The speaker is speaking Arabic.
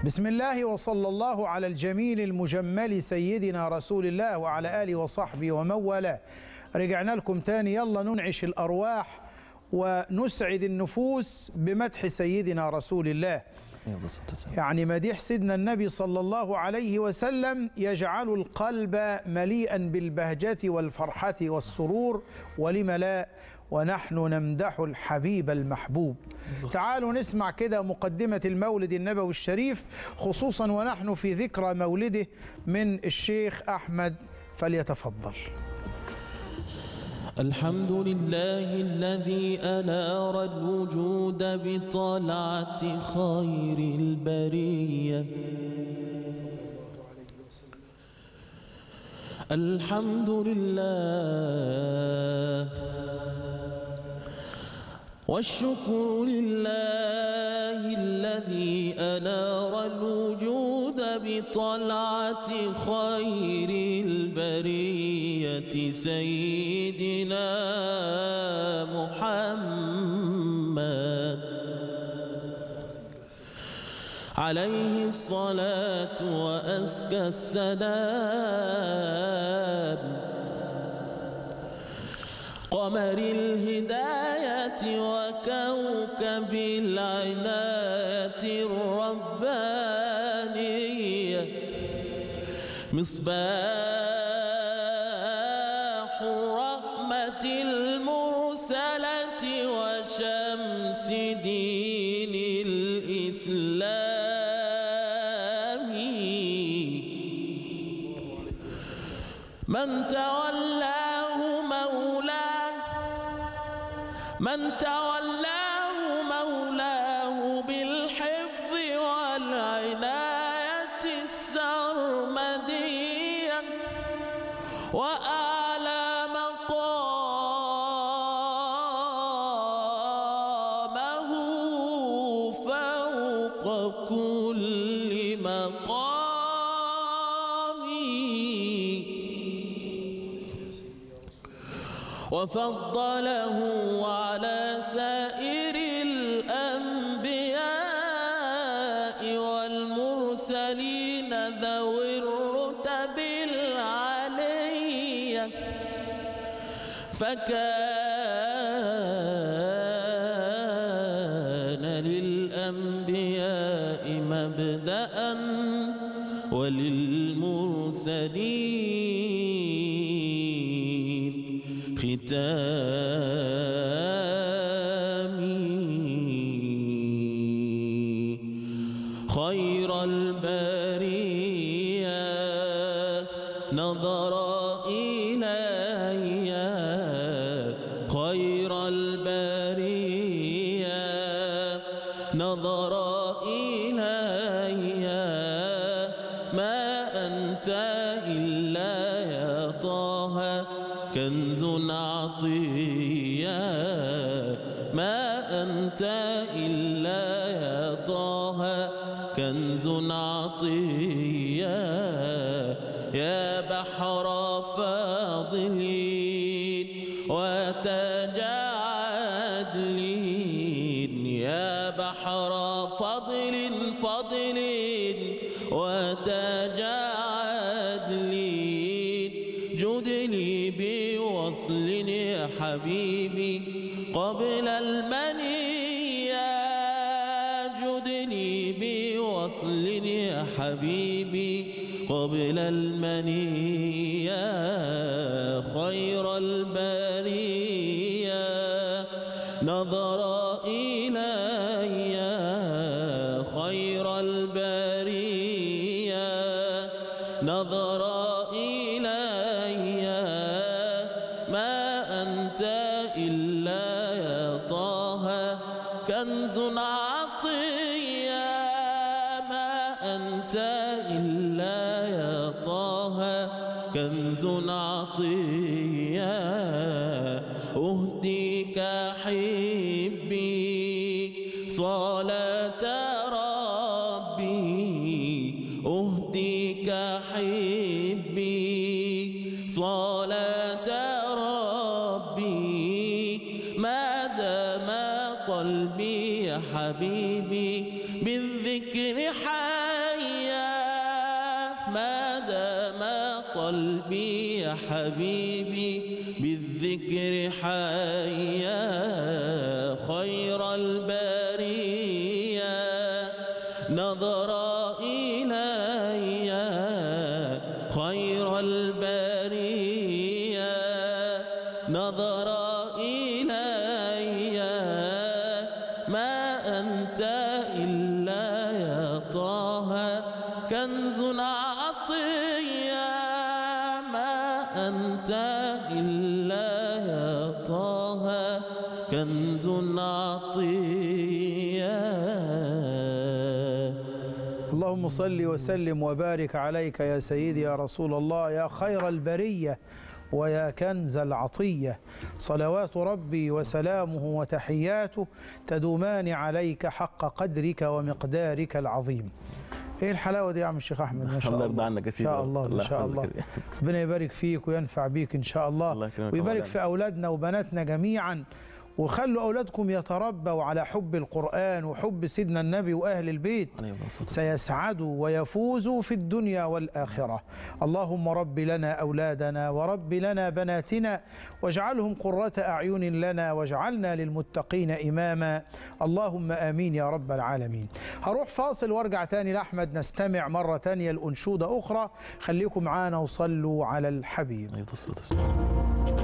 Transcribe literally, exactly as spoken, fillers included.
بسم الله وصلى الله على الجميل المجمل سيدنا رسول الله وعلى آله وصحبه ومن والاه. رجعنا لكم تاني، يلا ننعش الأرواح ونسعد النفوس بمدح سيدنا رسول الله. يعني مديح سيدنا النبي صلى الله عليه وسلم يجعل القلب مليئا بالبهجة والفرحة والسرور، ولم لا ونحن نمدح الحبيب المحبوب. تعالوا نسمع كده مقدمة المولد النبوي الشريف، خصوصا ونحن في ذكرى مولده من الشيخ أحمد، فليتفضل. الحمد لله الذي أنار الوجود بطلعة خير البرية. الحمد لله والشكر لله الذي أنار الوجود بطلعة خير البرية سيدنا محمد عليه الصلاة وأزكى السلام، قمر الهداية وكوكب العناية الربانية، مصباح الرحمة المرسلة وشمس دين الإسلام، من تولاه مولاه من تولاه مولاه بالحفظ والعناية السرمدية، وأعلى مقامه فوق كل مقام، وفضله على سائر الأنبياء والمرسلين ذوي الرتب العلية، فكان للأنبياء مبدأ وللمرسلين ختامي. خير البرية نظر إلي، خير البرية نظر إلي، ما أنت إلا يا طه كنز عطية، ما أنت إلا يا طه كنز عطية، يا بحر فاضلين وتاج عدلين، يا بحر فضل فضلين وتاج عدلين، جد لي بوصل يا حبيبي قبل المنية، جد لي بوصل يا حبيبي قبل المنية. خير البرية نظر إلي، خير البرية نظر إلي، ما أنت إلا يا طه كنز عطية، ما أنت إلا يا طه كنز عطية. أهديك حبي صلاة ربي، أهديك حبي صلاة ربي، ما دام قلبي يا حبيبي بالذكر حي. قلبي يا حبيبي بالذكر حيا خير البرية نظر إلي خير البرية نظر إلي ما أنت إلا يا طه كنز عطية ما أنت إلا يا طه كنز عطية. اللهم صل وسلم وبارك عليك يا سيدي يا رسول الله يا خير البرية ويا كنز العطية. صلوات ربي وسلامه وتحياته تدومان عليك حق قدرك ومقدارك العظيم. ايه الحلاوه دي يا عم الشيخ احمد؟ ما شاء الله. الله يرضى عنك يا سيدي. ان شاء الله ان شاء الله. ربنا يبارك فيك وينفع بيك ان شاء الله, الله ويبارك في اولادنا وبناتنا جميعا، وخلوا أولادكم يتربوا على حب القرآن وحب سيدنا النبي وأهل البيت، سيسعدوا ويفوزوا في الدنيا والآخرة. اللهم رب لنا أولادنا ورب لنا بناتنا واجعلهم قرة أعين لنا واجعلنا للمتقين إماما. اللهم آمين يا رب العالمين. هروح فاصل وارجع تاني لأحمد نستمع مرة تانية لأنشودة أخرى. خليكم معانا وصلوا على الحبيب.